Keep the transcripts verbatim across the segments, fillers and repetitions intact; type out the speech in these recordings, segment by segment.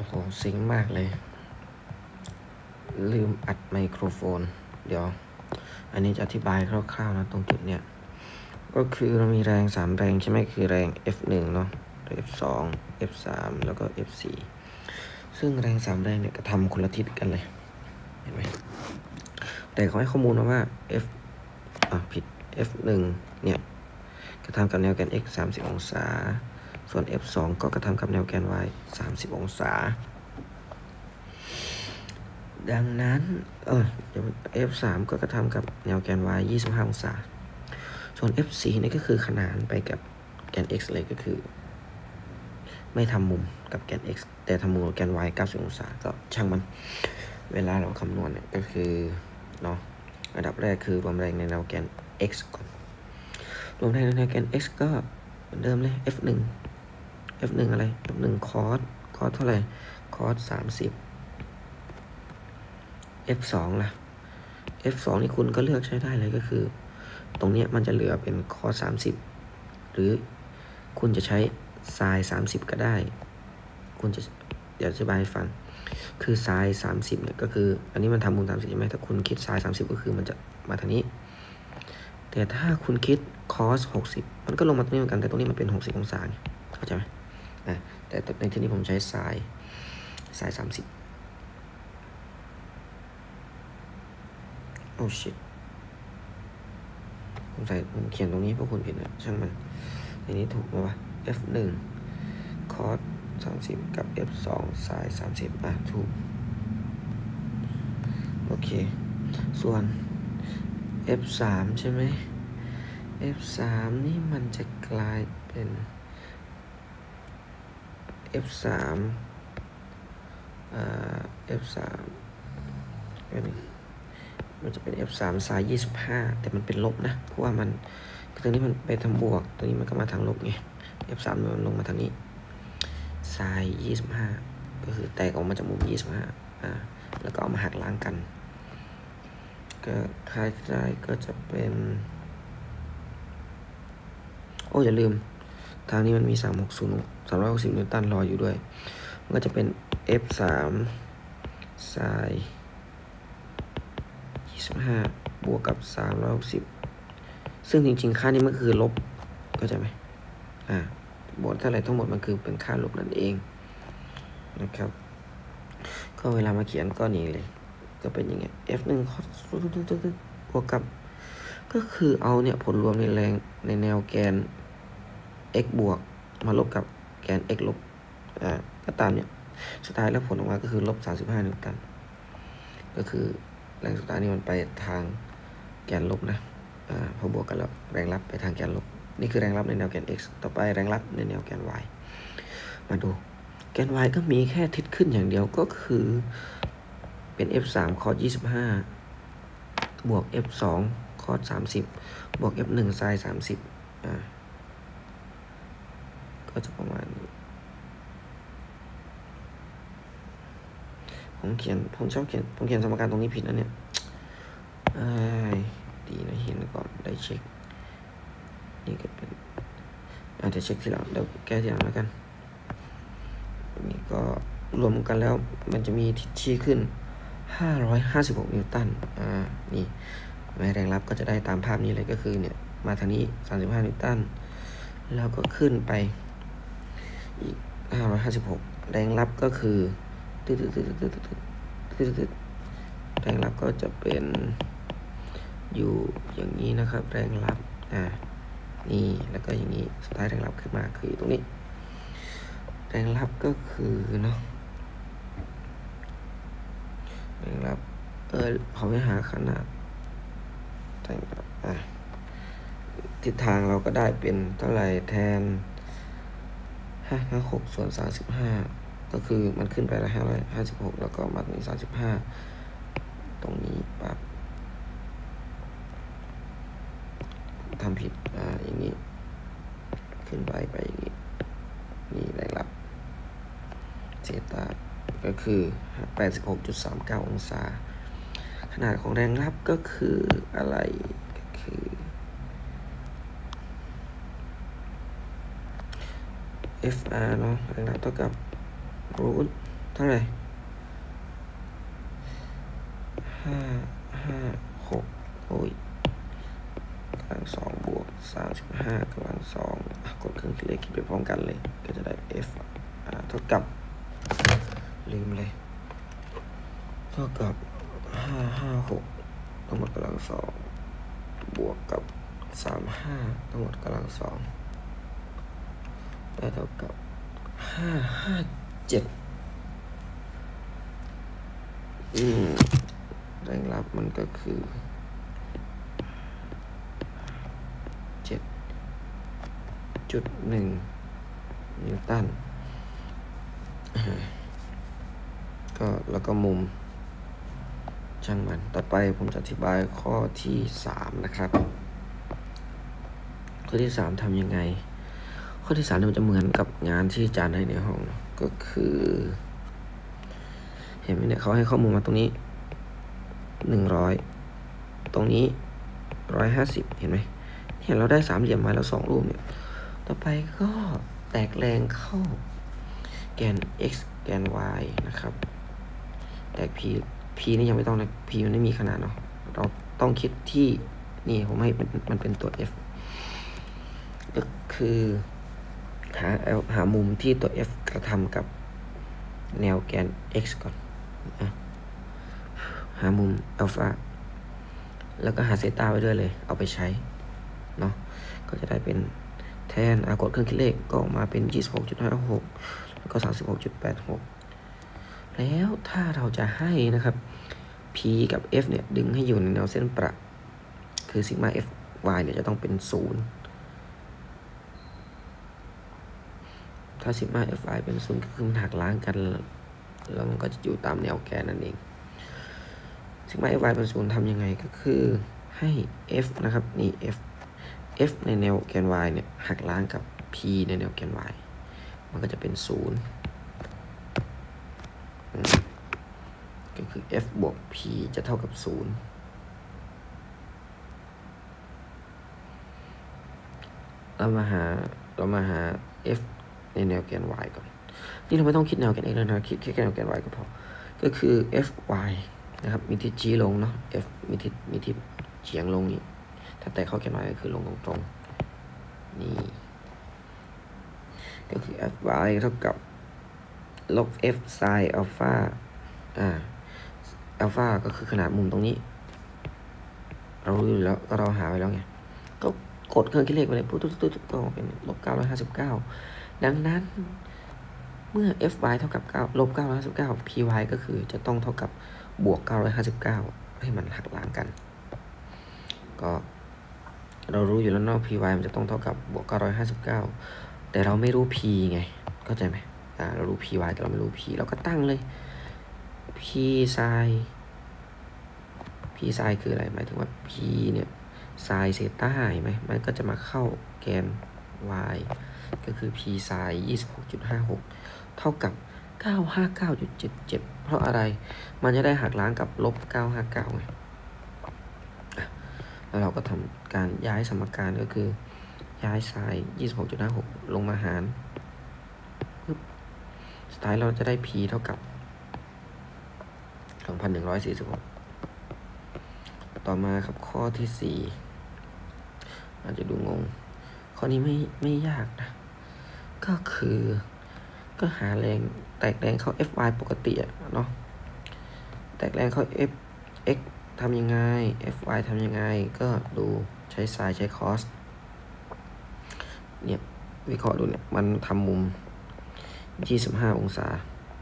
โหเซ็งมากเลยลืมอัดไมโครโฟนเดี๋ยวอันนี้จะอธิบายคร่าวๆนะตรงจุดเนี้ยก็คือเรามีแรงสามแรงใช่ไหมคือแรง เอฟ หนึ่ง เนาะ เอฟ สอง เอฟ สาม แล้วก็ เอฟ สี่ ซึ่งแรงสามแรงเนี่ยกระทำคนละทิศกันเลยเห็นไหมแต่เขาให้ข้อมูลมาว่า F อ่ะผิด เอฟ หนึ่ง เนี่ยกระทำกับแนวแกน x สามสิบองศาส่วน เอฟ สอง ก็กระทำกับแนวแกน y สามสิบองศาดังนั้นเออ เอฟ สาม ก็กระทำกับแนวแกน y ยี่สิบห้าองศาส่วน เอฟ สี่ นี่ก็คือขนานไปกับแกน x เลยก็คือไม่ทำมุมกับแกน x แต่ทำมุมกับแกน y เก้าสิบองศาก็ช่างมันเวลาเราคำนวณเนี่ยก็คือเนาะอันดับแรกคือรวมแรงในแนวแกน x ก่อนรวมแรงในแนวแกน x ก็เหมือนเดิมเลย เอฟ หนึ่ง เอฟ หนึ่ง อะไร เอฟ หนึ่ง cos cos เท่าไหร่ cos สามสิบ เอฟ สอง ล่ะ เอฟ สอง นี่คุณก็เลือกใช้ได้เลยก็คือตรงนี้มันจะเหลือเป็น cos สามสิบหรือคุณจะใช้ sin สามสิบก็ได้คุณจะเดี๋ยวอธิบายให้ฟังคือ sin สามสิบเนี่ยก็คืออันนี้มันทำมุมสามสิบใช่ไหมถ้าคุณคิด sin สามสิบก็คือมันจะมาทางนี้แต่ถ้าคุณคิด cos หกสิบมันก็ลงมาตรงนี้เหมือนกันแต่ตรงนี้มันเป็นหกสิบองศาเข้าใจไหมอ่ะแต่ในที่นี้ผมใช้ sin sin สามสิบโอ้ shit ผมใส่ผมเขียนตรงนี้เพราะคุณผิดนะช่างมันอันนี้ถูกไหมวะ เอฟ หนึ่ง cos สามสิบกับ เอฟ สอง sin สามสิบอ่ะถูกโอเคส่วน เอฟ สาม ใช่ไหม เอฟ สาม นี่มันจะกลายเป็น เอฟ สามอ่า เอฟ สามอันนี้มันจะเป็น เอฟ สาม sin ยี่สิบห้าแต่มันเป็นลบนะเพราะว่ามันตรงนี้มันไปทางบวกตรงนี้มันก็มาทางลบไง เอฟ สาม มันลงมาทางนี้ sin ยี่สิบห้าก็คือแตกออกมาจากมุมยี่สิบห้าอ่าแล้วก็เอามาหักล้างกันก็คล้ายๆก็จะเป็นโอ้อย่าลืมทางนี้มันมีสามร้อยหกสิบ สามร้อยหกสิบนิวตันรออยู่ด้วยมันก็จะเป็น เอฟ สาม sin ยี่สิบห้าบวกกับสามร้อยหกสิบซึ่งจริงๆค่านี้มันคือลบเข้าใจไหมอ่าบวกเท่าไหร่ทั้งหมดมันคือเป็นค่าลบนั่นเองนะครับก็เวลามาเขียนก็นี้เลยก็เป็นอย่างเงี้ย เอฟ หนึ่ง บวกกับก็คือเอาเนี่ยผลรวมในแรงในแนวแกน x บวกมาลบกับแกน x ลบอ่าก็ตามเนี่ยสุดท้ายแล้วผลออกมาก็คือลบสามสิบห้านิวตันก็คือแรงสุดท้ายนี่มันไปทางแกนลบนะอ่าพอบวกกันแล้วแรงรับไปทางแกนลบนี่คือแรงรับในแนวแกน x ต่อไปแรงรับในแนวแกน y มาดูแกน y ก็มีแค่ทิศขึ้นอย่างเดียวก็คือเป็น เอฟ สาม cos ยี่สิบห้าบวก เอฟ สอง cos สามสิบบวก เอฟ หนึ่ง sin สามสิบอ่าก็จะประมาณนี้ผมเขียนผมชอบเขียนผมเขียนสมการตรงนี้ผิดนะเนี่ยไอ้ดีนะเห็นก่อนได้เช็คนี่ก็เป็นอาจจะเช็คทีหลังเดี๋ยวแก้ทีหลังแล้วกันนี่ก็รวมกันแล้วมันจะมีทิศชี้ขึ้นห้าร้อยห้าสิบหกนิวตันอ่านี่แรงรับก็จะได้ตามภาพนี้เลยก็คือเนี่ยมาทางนี้สามสิบห้านิวตันแล้วก็ขึ้นไปอีกห้าร้อยห้าสิบหกแรงรับก็คือตึ๊ดๆๆๆๆแรงรับก็จะเป็นอยู่อย่างนี้นะครับแรงรับอ่านี่แล้วก็อย่างนี้สุดท้ายแรงรับขึ้นมาคือตรงนี้แรงรับก็คือเนาะแรงรับเออเขาไม่หาขนาดแต่อ่ะทิศทางเราก็ได้เป็นเท่าไหร่แทนห้าร้อยหกส่วนสามสิบห้าก็คือมันขึ้นไปแล้วห้าร้อยห้าสิบหกแล้วก็มาตรงนี้สามสิบห้าตรงนี้ปั๊บทำผิดอ่าอย่างนี้ขึ้นไปไปอย่างนี้นี่แรงรับเซตาก็คือ แปดสิบหกจุดสามเก้า องศาขนาดของแรงรับก็คืออะไรก็คือ เอฟ อาร์ เนาะแรงรับเท่ากับ รูทเท่าไหร่ห้าห้าหกโอ้ยกำลังสองบวกสามสิบห้ากำลังสองกดเครื่องคิดเลขคิดไปพร้อมกันเลยก็จะได้ f อ่าเท่ากับลืมเลยเท่ากับห้าห้าหกทั้งหมดกำลังสองบวกกับสามห้าทั้งหมดกำลังสองได้เท่ากับห้าห้าเจ็ดอืมแรงรับมันก็คือเจ็ดจุดหนึ่งนิวตันก็แล้วก็มุมช่างมันต่อไปผมจะอธิบายข้อที่สามนะครับข้อที่สามทำยังไงข้อที่สามมันจะเหมือนกับงานที่อาจารย์ให้ในห้องก็คือเห็นไหมเนี่ยเขาให้ข้อมูลมาตรงนี้หนึ่งร้อยตรงนี้ร้อยห้าสิบเห็นไหมเนี่ยเราได้สามเหลี่ยมมาแล้วสองรูปเนี่ยต่อไปก็แตกแรงเข้าแกน x แกน y นะครับแตก p p นี่ยังไม่ต้องนะ p มันไม่มีขนาดเนาะเราต้องคิดที่นี่ผมให้มันเป็นตัว f ก็คือหาหามุมที่ตัว f กระทำกับแนวแกน x ก่อนนะหามุมอัลฟาแล้วก็หาเซต้าไว้ด้วยเลยเอาไปใช้เนาะก็จะได้เป็นแทนอากดเครื่องคิดเลขก็ออกมาเป็น ยี่สิบหกจุดห้าหก แล้วก็ สามสิบหกจุดแปดหก แล้วถ้าเราจะให้นะครับ p กับ f เนี่ยดึงให้อยู่ในแนวเส้นประคือซิกมา f y เนี่ยจะต้องเป็นศูนย์ถ้าซิกมา f y เป็นศูนย์ก็คือมันหักล้างกันแล้วมันก็จะอยู่ตามแนวแกนนั่นเองซิกมา f y เป็นศูนย์ทำยังไงก็คือให้ f นะครับนี่ f f ในแนวแกน y เนี่ยหักล้างกับ p ในแนวแกน y มันก็จะเป็นศูนย์ก็คือ f บวก p จะเท่ากับศูนย์เรามาหาเรามาหา f ในแนวแกน y ก่อนนี่เราไม่ต้องคิดแนวแกน x แล้วนะคิดแค่แนวแกน y ก็พอก็คือ f y นะครับมีทิศชี้ลงเนาะ f มีทิศมีทิศเฉียงลงนี่ถ้าแตะเข้าแกน y ก็คือลงตรงๆนี่ก็คือ f y เท่ากับลบ f sin อัลฟาอ่าอัลฟาก็คือขนาดมุมตรงนี้เรารู้อยู่แล้วก็เราหาไว้แล้วไงก็กดเครื่องคิดเลขไปเลยปุ๊บตุ๊บตุ๊บก็เป็นลบเก้าร้อยห้าสิบเก้าดังนั้นเมื่อ fy เท่ากับ9ลบเก้าร้อยห้าสิบเก้า py ก็คือจะต้องเท่ากับบวกเก้าร้อยห้าสิบเก้าให้มันหักล้างกันก็เรารู้อยู่แล้วเนาะ py มันจะต้องเท่ากับบวกเก้าร้อยห้าสิบเก้าแต่เราไม่รู้ p ไงเข้าใจไหมอ่าเรารู้ py แต่เราไม่รู้ p เราก็ตั้งเลย p sin p sin คืออะไรหมายถึงว่า p เนี่ย sin เซต้าเห็นไหมมันก็จะมาเข้าแกน y ก็คือ p sin ยี่สิบหกจุดห้าหก เท่ากับ เก้าร้อยห้าสิบเก้าจุดเจ็ดเจ็ด เพราะอะไรมันจะได้หักล้างกับลบเก้าร้อยห้าสิบเก้าไงแล้วเราก็ทำการย้ายสมการก็คือย้าย sin ยี่สิบหกจุดห้าหก ลงมาหารสุดท้ายเราจะได้ p เท่ากับ สองพันหนึ่งร้อยสี่สิบหก ต่อมาครับข้อที่สี่อาจจะดูงงข้อนี้ไม่ไม่ยากนะก็คือก็หาแรงแตกแรงเข้า fy ปกติเนาะแตกแรงเข้า f x ทำยังไง fy ทำยังไงก็ดูใช้ไซน์ใช้คอสเนี่ยวิเคราะห์ดูเนี่ยมันทำมุมยี่สิบห้าองศา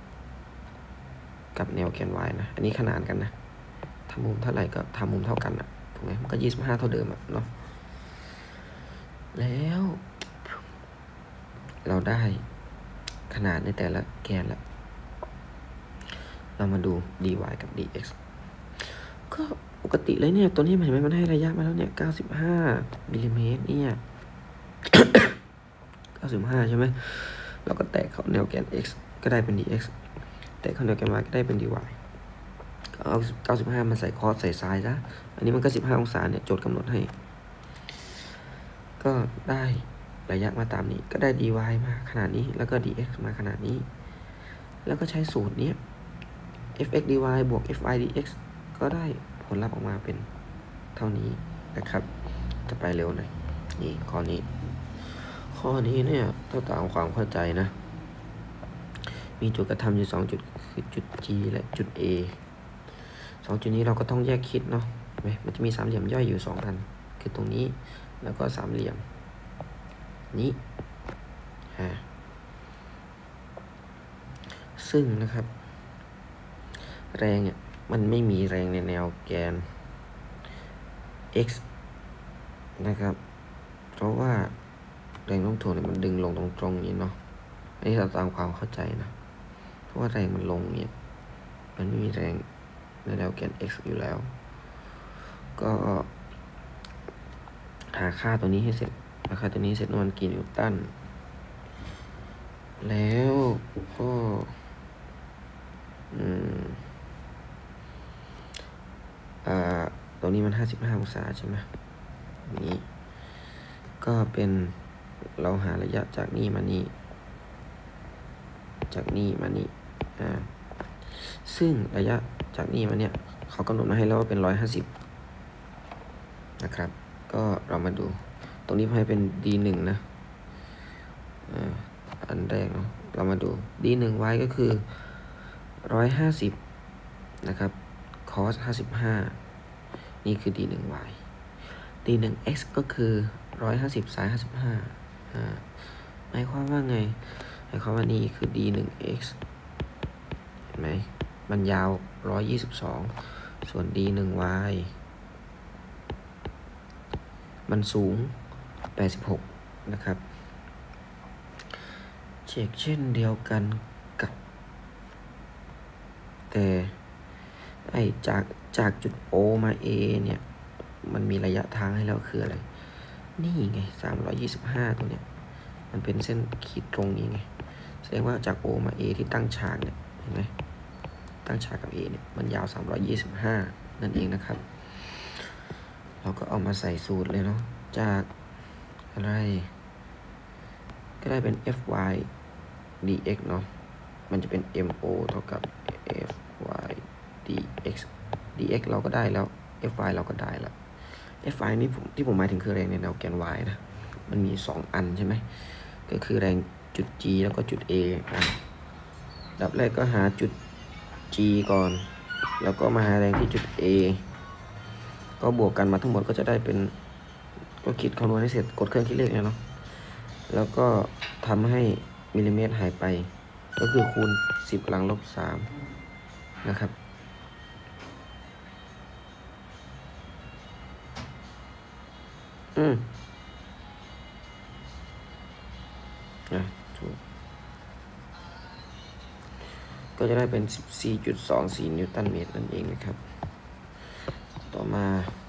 กับแนวแกน y นะอันนี้ขนานกันนะทำมุมเท่าไหร่ก็ทำมุมเท่ากันนะถูกไหมมันก็ยี่สิบห้าเท่าเดิมอะเนาะแล้วเราได้ขนาดในแต่ละแกนแล้วเรามาดู dy กับ dx ก็ปกติเลยเนี่ยตัวนี้มันเห็นไหมมันให้ระยะมาแล้วเนี่ยเก้าสิบห้ามิลลิเมตรเนี่ย เก้าสิบห้าใช่ไหมเราก็แตะเข้าแนวแกน x ก็ได้เป็น dx แตะเข้าแนวแกน y ก็ได้เป็น dy เอาเก้าสิบห้ามันใส่คอสใส่ไซน์ซะอันนี้มันก็สิบห้าองศาเนี่ยโจทย์กำหนดให้ก็ได้ระยะมาตามนี้ก็ได้ dy มาขนาดนี้แล้วก็ dx มาขนาดนี้แล้วก็ใช้สูตรนี้ f(x) dy บวก f(y) dx ก็ได้ผลลัพธ์ออกมาเป็นเท่านี้นะครับจะไปเร็วหน่อยนี่ข้อนี้ข้อนี้เนี่ยถ้าตามความเข้าใจนะมีจุดกระทำอยู่สองจุดคือจุด G และจุด A สองจุดนี้เราก็ต้องแยกคิดเนาะมันจะมีสามเหลี่ยมย่อยอยู่สองอันคือตรงนี้แล้วก็สามเหลี่ยมนี้ฮะซึ่งนะครับแรงเนี่ยมันไม่มีแรงในแนวแกน x นะครับเพราะว่าแรงโน้มถ่วงเนี่ยมันดึงลงตรงๆนี้เนาะอันนี้เราตามความเข้าใจนะเพราะว่าแรงมันลงเนี่ยมันไม่มีแรงในแนวแกน x อยู่แล้วก็หาค่าตัวนี้ให้เสร็จหาค่าตัวนี้เสร็จมันกี่นิวตันแล้วก็อืมอ่าตรงนี้มันห้าสิบห้าองศาใช่ไหมนี้ก็เป็นเราหาระยะจากนี่มานี่จากนี่มานี่อ่าซึ่งระยะจากนี่มาเนี่ยเขากำหนดมาให้แล้วว่าเป็นร้อยห้าสิบนะครับก็เรามาดูตรงนี้ให้เป็น ดี หนึ่ง นะอ่าอันแรกเนาะเรามาดู ดี หนึ่ง y ก็คือร้อยห้าสิบนะครับ cos ห้าสิบห้านี่คือ ดี หนึ่ง y ดี หนึ่ง x ก็คือร้อยห้าสิบ sin ห้าสิบห้าอ่าหมายความว่าไงหมายความว่านี่คือ ดี หนึ่ง x เห็นไหมมันยาวหนึ่งร้อยยี่สิบสองส่วน ดี หนึ่ง y มันสูงแปดสิบหกนะครับเช็คเช่นเดียวกันกับแต่ไอจากจากจุด O มา A เนี่ยมันมีระยะทางให้แล้วคืออะไรนี่ไงสามร้อยยี่สิบห้าตัวเนี้ยมันเป็นเส้นขีดตรงนี้ไงแสดงว่าจาก O มา A ที่ตั้งฉากเนี่ยเห็นไหมตั้งฉากกับ A เนี่ยมันยาวสามร้อยยี่สิบห้านั่นเองนะครับเราก็เอามาใส่สูตรเลยเนาะจากอะไรก็ได้เป็น fy dx เนาะมันจะเป็น mo เท่ากับ fy dx dx เราก็ได้แล้ว fy เราก็ได้แล้ว fy นี่ผมที่ผมหมายถึงคือแรงในแนวแกน y นะมันมีสองอันใช่ไหมก็คือแรงจุด g แล้วก็จุด a นะดับแรกก็หาจุด g ก่อนแล้วก็มาหาแรงที่จุด a ก็บวกกันมาทั้งหมดก็จะได้เป็นก็คิดคำนวณให้เสร็จกดเครื่องคิดเลขเนาะแล้วก็ทำให้มิลลิเมตรหายไปก็คือคูณสิบกำลังลบสามนะครับอืมอ่ะถูกก็จะได้เป็น สิบสี่จุดสองสี่ นิวตันเมตรนั่นเองนะครับต่อมา